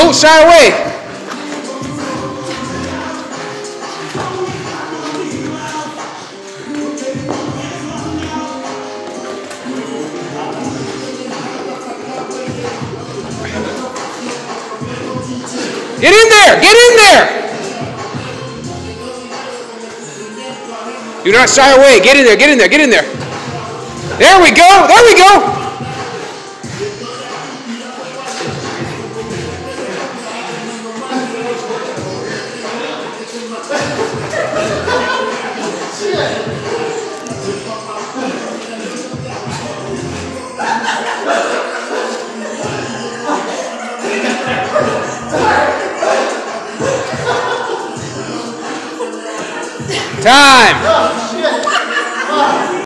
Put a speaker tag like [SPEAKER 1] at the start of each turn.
[SPEAKER 1] Don't shy away. Get in there! Get in there! Do not shy away. Get in there. Get in there. Get in there. There we go. There we go. Time.